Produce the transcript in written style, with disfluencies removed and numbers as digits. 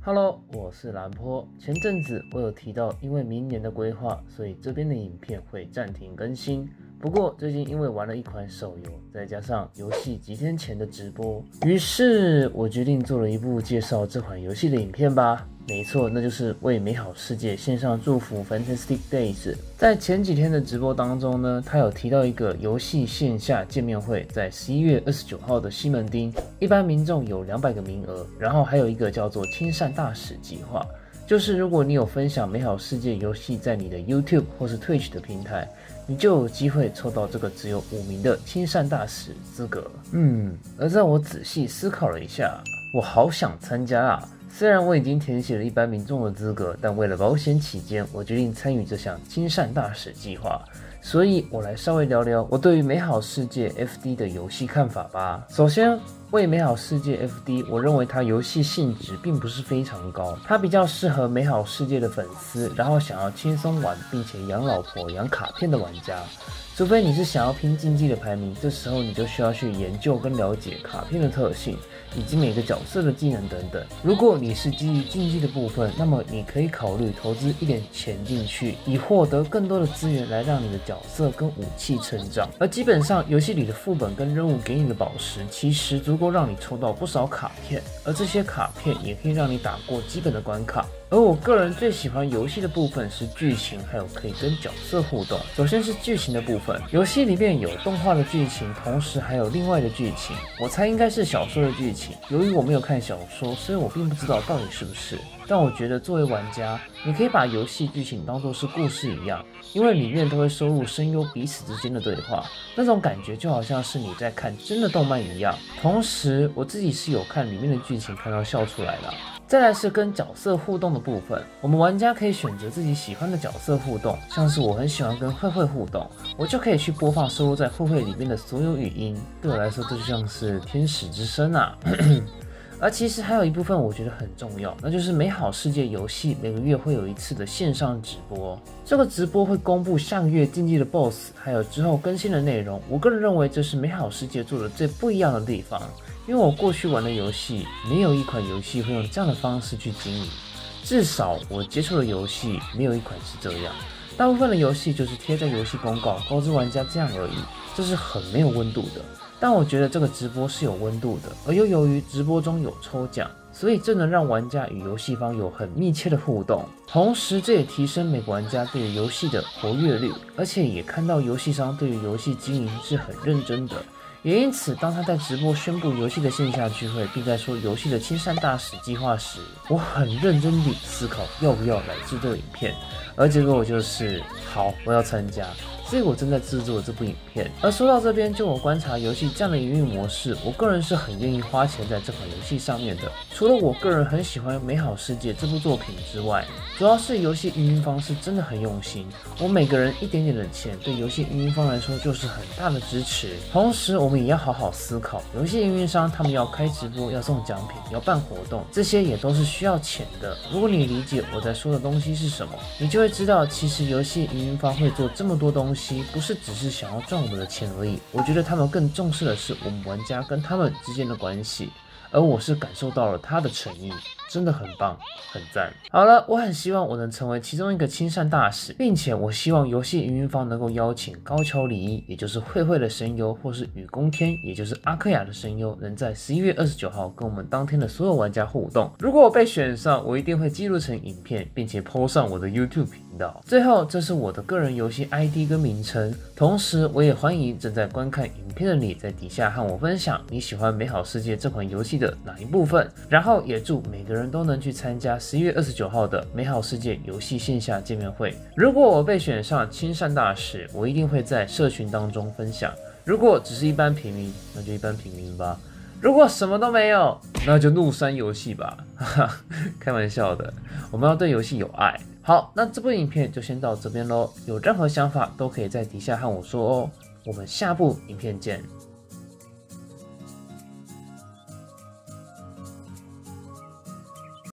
Hello，我是蓝坡。前阵子我有提到，因为明年的规划，所以这边的影片会暂停更新。不过最近因为玩了一款手游，再加上游戏几天前的直播，于是我决定做了一部介绍这款游戏的影片吧。没错，那就是为美好世界献上祝福 Fantastic Days。在前几天的直播当中呢，他有提到一个游戏线下见面会，在11月29号的西门町，一般民众有200个名额，然后还有一个叫做亲善大使计划，就是如果你有分享美好世界游戏在你的 YouTube 或是 Twitch 的平台，你就有机会抽到这个只有5名的亲善大使资格。而在我仔细思考了一下，我好想参加啊！虽然我已经填写了一般民众的资格，但为了保险起见，我决定参与这项亲善大使计划。所以我来稍微聊聊我对于美好世界 FD 的游戏看法吧。首先，为美好世界 FD， 我认为它游戏性质并不是非常高，它比较适合美好世界的粉丝，然后想要轻松玩并且养老婆养卡片的玩家。除非你是想要拼竞技的排名，这时候你就需要去研究跟了解卡片的特性，以及每个角色的技能等等。如果你是基于竞技的部分，那么你可以考虑投资一点钱进去，以获得更多的资源来让你的角色跟武器成长。而基本上游戏里的副本跟任务给你的宝石，其实足够让你抽到不少卡片，而这些卡片也可以让你打过基本的关卡。而我个人最喜欢游戏的部分是剧情，还有可以跟角色互动。首先是剧情的部分，游戏里面有动画的剧情，同时还有另外的剧情，我猜应该是小说的剧情。由于我没有看小说，所以我并不知道到底是不是。但我觉得作为玩家，你可以把游戏剧情当作是故事一样，因为里面都会收录声优彼此之间的对话，那种感觉就好像是你在看真的动漫一样。同时，我自己是有看里面的剧情看到笑出来了。再来是跟角色互动的部分，我们玩家可以选择自己喜欢的角色互动，像是我很喜欢跟慧慧互动，我就可以去播放收录在慧慧里面的所有语音，对我来说这就像是天使之声啊。而其实还有一部分我觉得很重要，那就是美好世界游戏每个月会有一次的线上直播，这个直播会公布下个月竞技的 BOSS， 还有之后更新的内容。我个人认为这是美好世界做的最不一样的地方，因为我过去玩的游戏没有一款游戏会用这样的方式去经营，至少我接触的游戏没有一款是这样。大部分的游戏就是贴在游戏公告告知玩家这样而已，这是很没有温度的。但我觉得这个直播是有温度的，而又由于直播中有抽奖，所以这能让玩家与游戏方有很密切的互动，同时这也提升每个玩家对于游戏的活跃率，而且也看到游戏商对于游戏经营是很认真的。也因此，当他在直播宣布游戏的线下聚会，并在说游戏的亲善大使计划时，我很认真地思考要不要来制作影片，而结果我就是好，我要参加。所以我正在制作这部影片。而说到这边，就我观察游戏这样的营运模式，我个人是很愿意花钱在这款游戏上面的。除了我个人很喜欢《美好世界》这部作品之外，主要是游戏营运方是真的很用心。我每个人一点点的钱，对游戏营运方来说就是很大的支持。同时，我们也要好好思考，游戏营运商他们要开直播，要送奖品，要办活动，这些也都是需要钱的。如果你理解我在说的东西是什么，你就会知道，其实游戏营运方会做这么多东西，不是只是想要赚我们的钱而已。我觉得他们更重视的是我们玩家跟他们之间的关系，而我是感受到了他的诚意，真的很棒，很赞。好了，我很希望我能成为其中一个亲善大使，并且我希望游戏营运方能够邀请高桥李依，也就是慧慧的声优，或是雨宫天，也就是阿克亚的声优，能在11月29号跟我们当天的所有玩家互动。如果我被选上，我一定会记录成影片，并且 po 上我的 YouTube 频道。最后，这是我的个人游戏 ID 跟名称，同时我也欢迎正在观看影片的你在底下和我分享你喜欢《美好世界》这款游戏的哪一部分，然后也祝每个人都能去参加11月29号的美好世界游戏线下见面会。如果我被选上亲善大使，我一定会在社群当中分享。如果只是一般平民，那就一般平民吧。如果什么都没有，那就怒删游戏吧。哈哈，开玩笑的，我们要对游戏有爱。好，那这部影片就先到这边咯，有任何想法都可以在底下和我说哦。我们下部影片见。